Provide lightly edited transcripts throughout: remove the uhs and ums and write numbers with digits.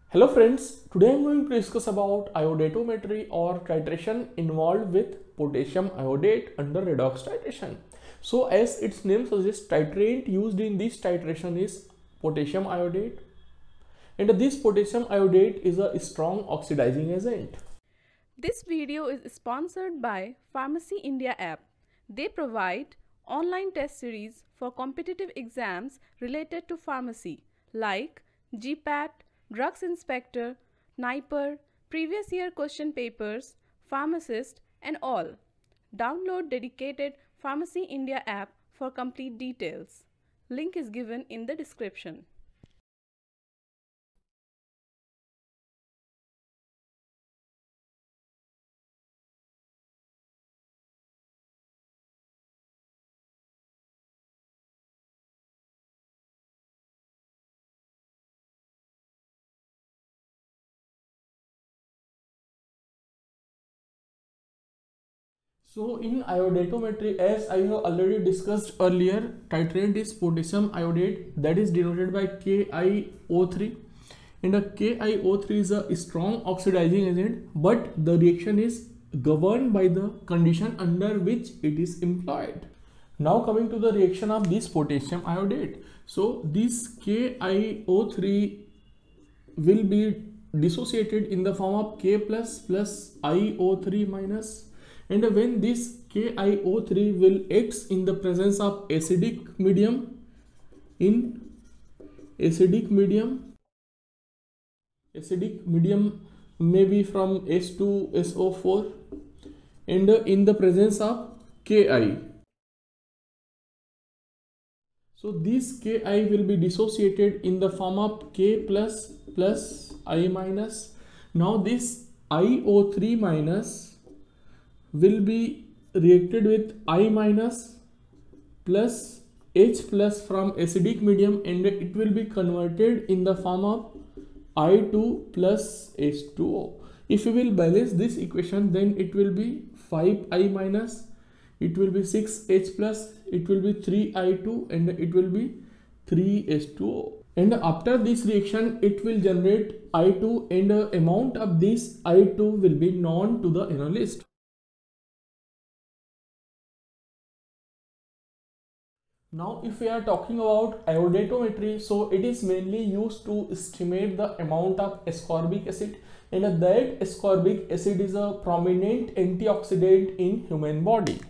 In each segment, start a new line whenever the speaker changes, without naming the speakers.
Hello friends, today I am going to discuss about iodatometry or titration involved with potassium iodate under redox titration. So as its name suggests, titrant used in this titration is potassium iodate, and this potassium iodate is a strong oxidizing agent.
This video is sponsored by Pharmacy India app. They provide online test series for competitive exams related to pharmacy like GPAT, Drugs Inspector, NIPER, previous year question papers, pharmacist and all. Download dedicated Pharmacy India app for complete details. Link is given in the description.
So in iodatometry, as I have already discussed earlier, titrant is potassium iodate, that is denoted by KiO3, and a KiO3 is a strong oxidizing agent, but the reaction is governed by the condition under which it is employed. Now coming to the reaction of this potassium iodate. So this KiO3 will be dissociated in the form of K plus IO3 minus, and when this KiO3 will acts in the presence of acidic medium, in acidic medium may be from H2SO4, and in the presence of Ki. So this Ki will be dissociated in the form of K plus I minus. Now this IO3 minus will be reacted with I minus plus H plus from acidic medium, and it will be converted in the form of I2 plus H2O. If we will balance this equation, then it will be 5I minus, it will be 6H plus, it will be 3I2, and it will be 3H2O. And after this reaction, it will generate I2, and the amount of this I2 will be known to the analyst. Now if we are talking about iodatometry, so it is mainly used to estimate the amount of ascorbic acid, and that ascorbic acid is a prominent antioxidant in human body.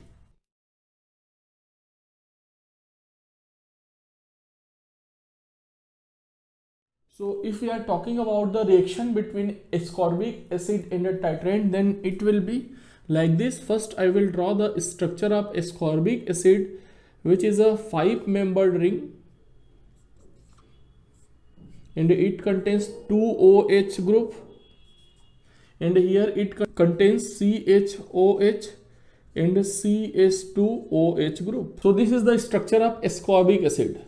So if we are talking about the reaction between ascorbic acid and a titrant, then it will be like this. First I will draw the structure of ascorbic acid, which is a 5-membered ring, and it contains 2 OH group, and here it contains CHOH and CH2OH group. So this is the structure of ascorbic acid.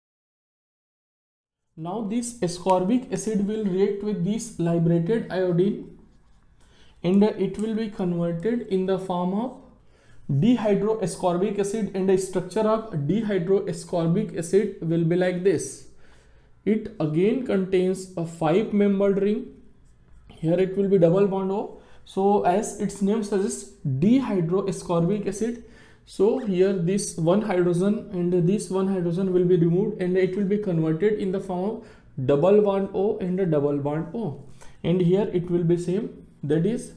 Now this ascorbic acid will react with this liberated iodine, and it will be converted in the form of dihydroascorbic acid, and the structure of dihydroascorbic acid will be like this. It again contains a 5-membered ring. Here it will be double bond O. So as its name suggests, dihydroascorbic acid. So here this one hydrogen and this one hydrogen will be removed, and it will be converted in the form of double bond O and a double bond O. And here it will be same, that is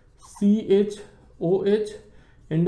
CHOH and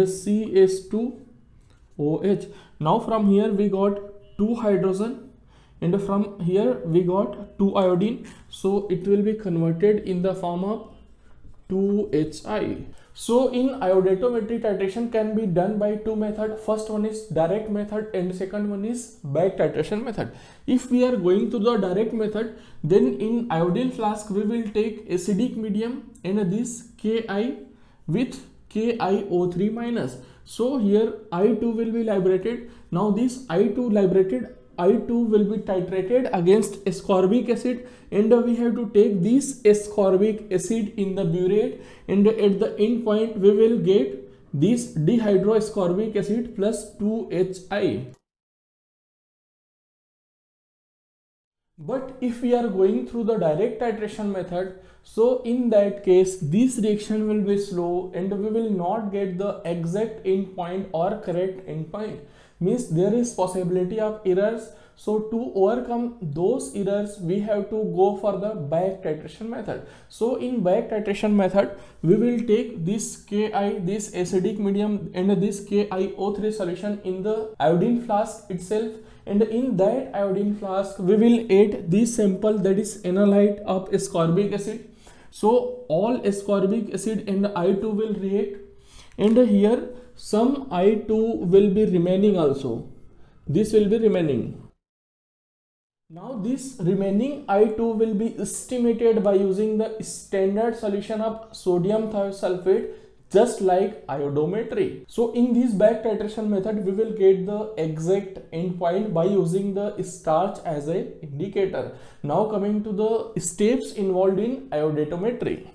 CH2OH. Now from here we got 2 hydrogen, and from here we got 2 iodine, so it will be converted in the form of 2HI. So in iodatometry, titration can be done by 2 methods. First one is direct method, and second one is back titration method. If we are going to the direct method, then in iodine flask we will take acidic medium and this Ki with KiO3 minus. So here I2 will be liberated. Now this I2 will be titrated against ascorbic acid, and we have to take this ascorbic acid in the burette, and at the end point we will get this dihydroascorbic acid plus 2HI. But if we are going through the direct titration method, so in that case this reaction will be slow and we will not get the exact endpoint or correct endpoint. Means there is possibility of errors. So to overcome those errors we have to go for the back titration method. So in back titration method we will take this Ki, this acidic medium, and this KiO3 solution in the iodine flask itself, and in that iodine flask we will add this sample, that is analyte of ascorbic acid. So all ascorbic acid and I2 will react, and here some I2 will be remaining also. This will be remaining. Now this remaining I2 will be estimated by using the standard solution of sodium thiosulfate, just like iodometry. So in this back titration method we will get the exact endpoint by using the starch as a indicator. Now coming to the steps involved in iodometry.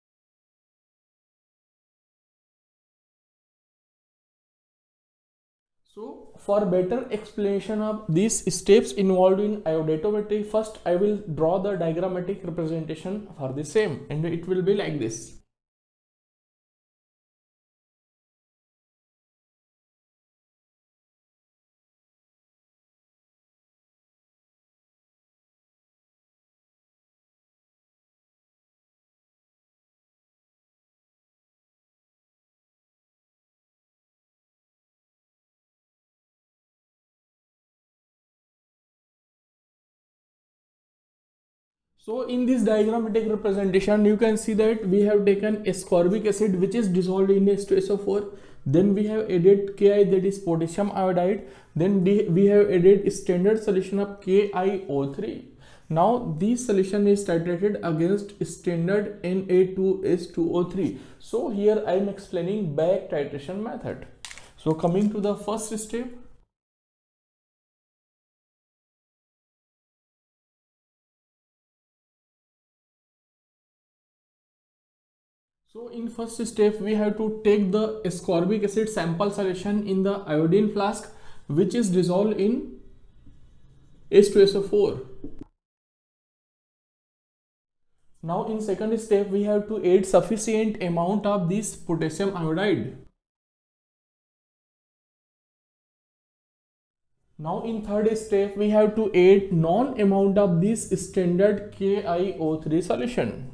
So for better explanation of these steps involved in iodometry, first I will draw the diagrammatic representation for the same, and it will be like this. So in this diagrammatic representation you can see that we have taken ascorbic acid which is dissolved in H2SO4, then we have added Ki, that is potassium iodide, then we have added standard solution of KiO3. Now this solution is titrated against standard Na2H2O3. So here I am explaining back titration method. So coming to the first step. So in first step we have to take the ascorbic acid sample solution in the iodine flask which is dissolved in H2SO4. Now in second step we have to add sufficient amount of this potassium iodide. Now in third step we have to add non amount of this standard KiO3 solution.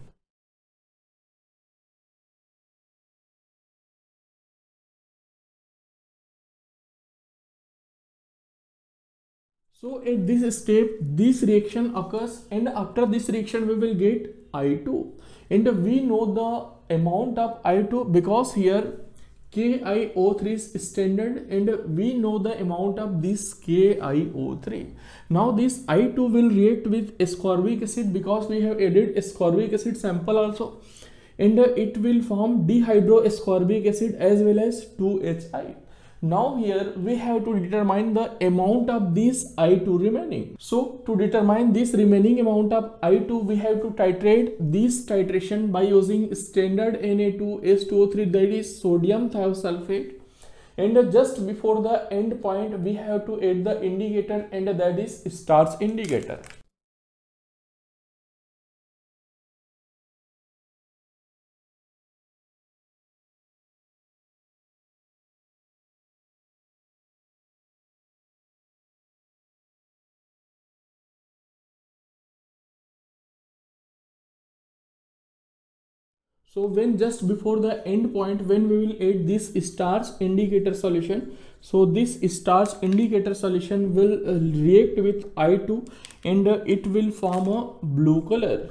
So at this step this reaction occurs, and after this reaction we will get I2, and we know the amount of I2 because here KiO3 is standard and we know the amount of this KiO3. Now this I2 will react with ascorbic acid because we have added ascorbic acid sample also, and it will form dihydroascorbic acid as well as 2HI. Now here we have to determine the amount of this I2 remaining. So to determine this remaining amount of I2 we have to titrate this titration by using standard Na2H2O3, that is sodium thiosulfate, and just before the end point we have to add the indicator, and that is starch indicator. So when just before the end point when we will add this starch indicator solution, so this starch indicator solution will react with I2 and it will form a blue color.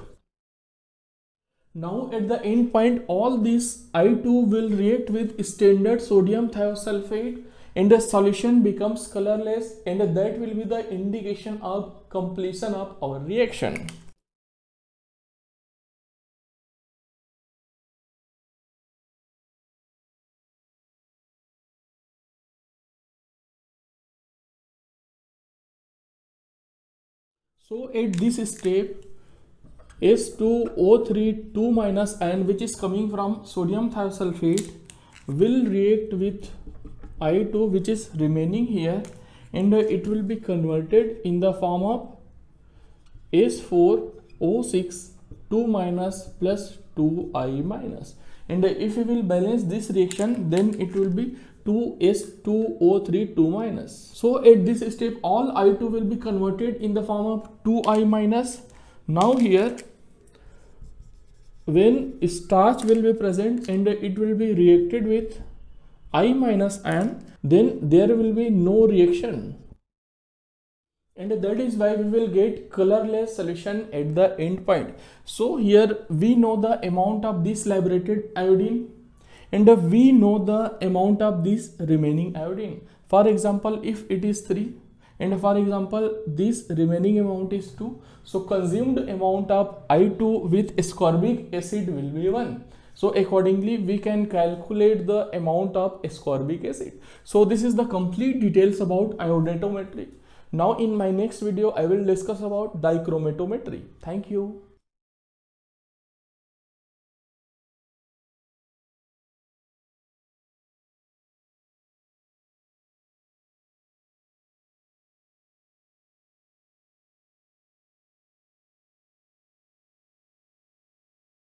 Now at the end point all this I2 will react with standard sodium thiosulfate and the solution becomes colorless, and that will be the indication of completion of our reaction. So at this step H2O3 2 minus ion which is coming from sodium thiosulfate will react with I2 which is remaining here, and it will be converted in the form of S4O6 2 minus plus 2I minus. And if we will balance this reaction, then it will be 2S2O3 2 minus. So at this step all I2 will be converted in the form of 2I minus. Now here when starch will be present and it will be reacted with I minus and then there will be no reaction. And that is why we will get colorless solution at the end point. So here we know the amount of this liberated iodine and we know the amount of this remaining iodine. For example, if it is 3 and for example this remaining amount is 2, so consumed amount of I2 with ascorbic acid will be 1. So accordingly we can calculate the amount of ascorbic acid. So this is the complete details about ionatometry. Now in my next video I will discuss about dichromatometry. Thank you.